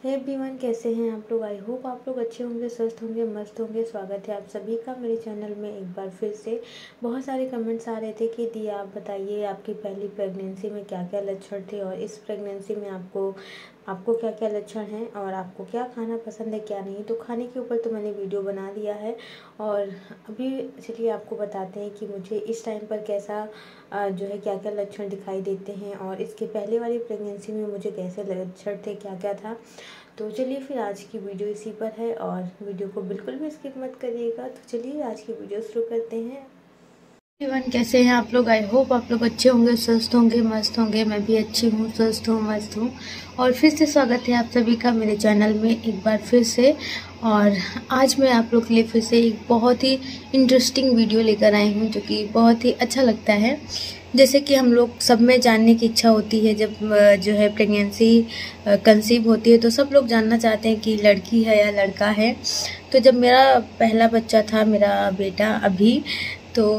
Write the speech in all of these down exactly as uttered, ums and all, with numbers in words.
Hey everyone, कैसे हैं आप लोग। आई होप आप लोग अच्छे होंगे, स्वस्थ होंगे, मस्त होंगे। स्वागत है आप सभी का मेरे चैनल में एक बार फिर से। बहुत सारे कमेंट्स आ रहे थे कि दी आप बताइए आपकी पहली प्रेगनेंसी में क्या क्या लक्षण थे और इस प्रेगनेंसी में आपको आपको क्या क्या लक्षण हैं और आपको क्या खाना पसंद है क्या नहीं। तो खाने के ऊपर तो मैंने वीडियो बना दिया है और अभी चलिए आपको बताते हैं कि मुझे इस टाइम पर कैसा जो है क्या क्या लक्षण दिखाई देते हैं और इसके पहले वाली प्रेगनेंसी में मुझे कैसे लक्षण थे, क्या क्या था। तो चलिए फिर आज की वीडियो इसी पर है और वीडियो को बिल्कुल भी स्किप मत करिएगा। तो चलिए आज की वीडियो शुरू करते हैं। एवरीवन, कैसे हैं आप लोग। आई होप आप लोग अच्छे होंगे, स्वस्थ होंगे, मस्त होंगे। मैं भी अच्छी हूँ, स्वस्थ हूँ, मस्त हूँ। और फिर से स्वागत है आप सभी का मेरे चैनल में एक बार फिर से। और आज मैं आप लोग के लिए फिर से एक बहुत ही इंटरेस्टिंग वीडियो लेकर आई हूँ जो कि बहुत ही अच्छा लगता है। जैसे कि हम लोग सब में जानने की इच्छा होती है, जब जो है प्रेगनेंसी कंसीव होती है तो सब लोग जानना चाहते हैं कि लड़की है या लड़का है। तो जब मेरा पहला बच्चा था, मेरा बेटा अभी, तो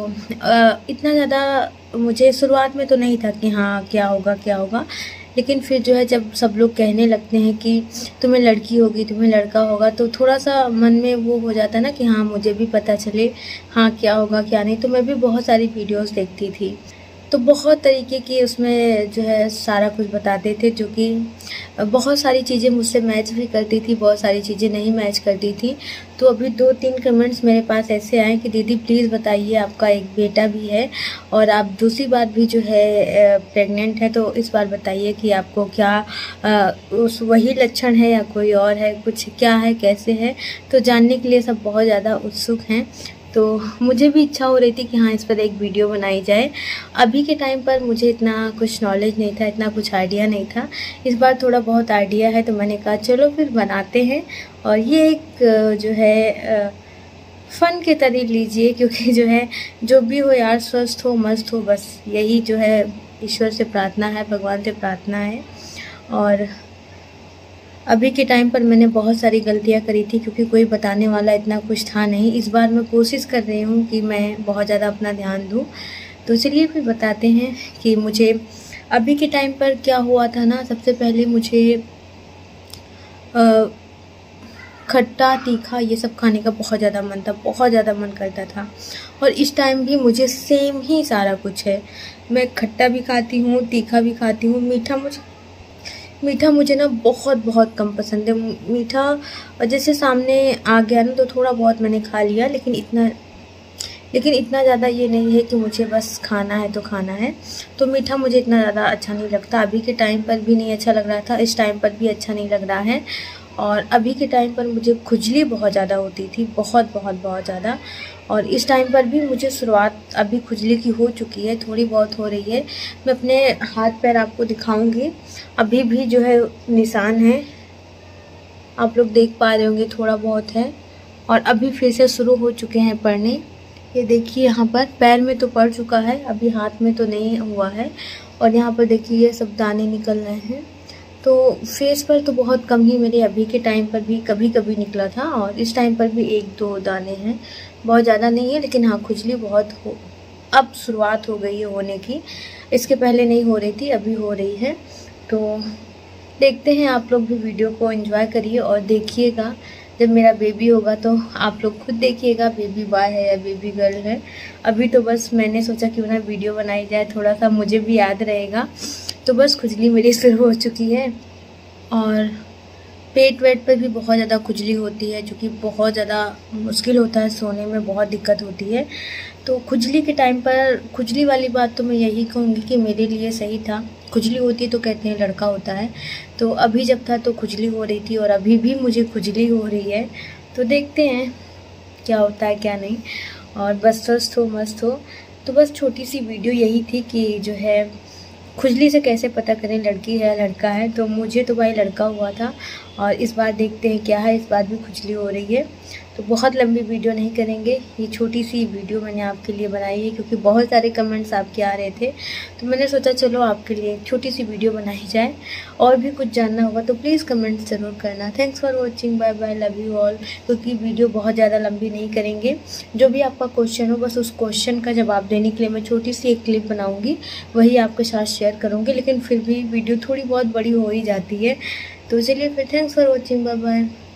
इतना ज़्यादा मुझे शुरुआत में तो नहीं था कि हाँ क्या होगा क्या होगा। लेकिन फिर जो है जब सब लोग कहने लगते हैं कि तुम्हें लड़की होगी, तुम्हें लड़का होगा, तो थोड़ा सा मन में वो हो जाता है ना कि हाँ मुझे भी पता चले हाँ क्या होगा क्या नहीं। तो मैं भी बहुत सारी वीडियोस देखती थी, तो बहुत तरीके की उसमें जो है सारा कुछ बताते थे, जो कि बहुत सारी चीज़ें मुझसे मैच भी करती थी, बहुत सारी चीज़ें नहीं मैच करती थी। तो अभी दो तीन कमेंट्स मेरे पास ऐसे आए कि दीदी प्लीज़ बताइए आपका एक बेटा भी है और आप दूसरी बार भी जो है प्रेग्नेंट है, तो इस बार बताइए कि आपको क्या आ, उस वही लक्षण है या कोई और है, कुछ क्या है, कैसे है। तो जानने के लिए सब बहुत ज़्यादा उत्सुक हैं। तो मुझे भी इच्छा हो रही थी कि हाँ इस पर एक वीडियो बनाई जाए। अभी के टाइम पर मुझे इतना कुछ नॉलेज नहीं था, इतना कुछ आइडिया नहीं था। इस बार थोड़ा बहुत आइडिया है तो मैंने कहा चलो फिर बनाते हैं। और ये एक जो है फ़न के तरह लीजिए, क्योंकि जो है जो भी हो यार, स्वस्थ हो, मस्त हो, बस यही जो है ईश्वर से प्रार्थना है, भगवान से प्रार्थना है। और अभी के टाइम पर मैंने बहुत सारी गलतियां करी थी क्योंकि कोई बताने वाला इतना कुछ था नहीं। इस बार मैं कोशिश कर रही हूँ कि मैं बहुत ज़्यादा अपना ध्यान दूँ। तो चलिए फिर बताते हैं कि मुझे अभी के टाइम पर क्या हुआ था ना। सबसे पहले मुझे खट्टा तीखा ये सब खाने का बहुत ज़्यादा मन था, बहुत ज़्यादा मन करता था। और इस टाइम भी मुझे सेम ही सारा कुछ है। मैं खट्टा भी खाती हूँ, तीखा भी खाती हूँ। मीठा मुझे मीठा मुझे ना बहुत बहुत कम पसंद है। मीठा जैसे सामने आ गया ना तो थोड़ा बहुत मैंने खा लिया, लेकिन इतना लेकिन इतना ज़्यादा ये नहीं है कि मुझे बस खाना है तो खाना है। तो मीठा मुझे इतना ज़्यादा अच्छा नहीं लगता। अभी के टाइम पर भी नहीं अच्छा लग रहा था, इस टाइम पर भी अच्छा नहीं लग रहा है। और अभी के टाइम पर मुझे खुजली बहुत ज़्यादा होती थी, बहुत बहुत बहुत ज़्यादा। और इस टाइम पर भी मुझे शुरुआत अभी खुजली की हो चुकी है, थोड़ी बहुत हो रही है। मैं अपने हाथ पैर आपको दिखाऊंगी, अभी भी जो है निशान है, आप लोग देख पा रहे होंगे, थोड़ा बहुत है। और अभी फिर से शुरू हो चुके हैं पड़ने। ये देखिए यहाँ पर पैर में तो पड़ चुका है, अभी हाथ में तो नहीं हुआ है। और यहाँ पर देखिए ये सब दाने निकल रहे हैं। तो फेस पर तो बहुत कम ही मेरे अभी के टाइम पर भी कभी कभी निकला था, और इस टाइम पर भी एक दो दाने हैं, बहुत ज़्यादा नहीं है। लेकिन हाँ खुजली बहुत हो, अब शुरुआत हो गई है होने की। इसके पहले नहीं हो रही थी, अभी हो रही है। तो देखते हैं, आप लोग भी वीडियो को एंजॉय करिए और देखिएगा। जब मेरा बेबी होगा तो आप लोग खुद देखिएगा बेबी बॉय है या बेबी गर्ल है। अभी तो बस मैंने सोचा कि ना वीडियो बनाई जाए, थोड़ा सा मुझे भी याद रहेगा। तो बस खुजली मेरी शुरू हो चुकी है। और पेट वेट पर भी बहुत ज़्यादा खुजली होती है, जो कि बहुत ज़्यादा मुश्किल होता है, सोने में बहुत दिक्कत होती है। तो खुजली के टाइम पर खुजली वाली बात तो मैं यही कहूँगी कि मेरे लिए सही था। खुजली होती है तो कहते हैं लड़का होता है। तो अभी जब था तो खुजली हो रही थी और अभी भी मुझे खुजली हो रही है। तो देखते हैं क्या होता है क्या नहीं। और बस स्वस्थ हो, मस्त हो। तो बस छोटी सी वीडियो यही थी कि जो है खुजली से कैसे पता करें लड़की है या लड़का है। तो मुझे तो भाई लड़का हुआ था और इस बार देखते हैं क्या है, इस बार भी खुजली हो रही है। तो बहुत लंबी वीडियो नहीं करेंगे, ये छोटी सी वीडियो मैंने आपके लिए बनाई है क्योंकि बहुत सारे कमेंट्स आपके आ रहे थे। तो मैंने सोचा चलो आपके लिए एक छोटी सी वीडियो बनाई जाए। और भी कुछ जानना होगा तो प्लीज़ कमेंट्स ज़रूर करना। Thanks for watching, bye bye, love you all. क्योंकि वीडियो बहुत ज़्यादा लंबी नहीं करेंगे। जो भी आपका क्वेश्चन हो बस उस क्वेश्चन का जवाब देने के लिए मैं छोटी सी एक क्लिप बनाऊँगी, वही आपके साथ शेयर करूँगी। लेकिन फिर भी वीडियो थोड़ी बहुत बड़ी हो ही जाती है तो चलिए फिर, thanks for watching, bye bye.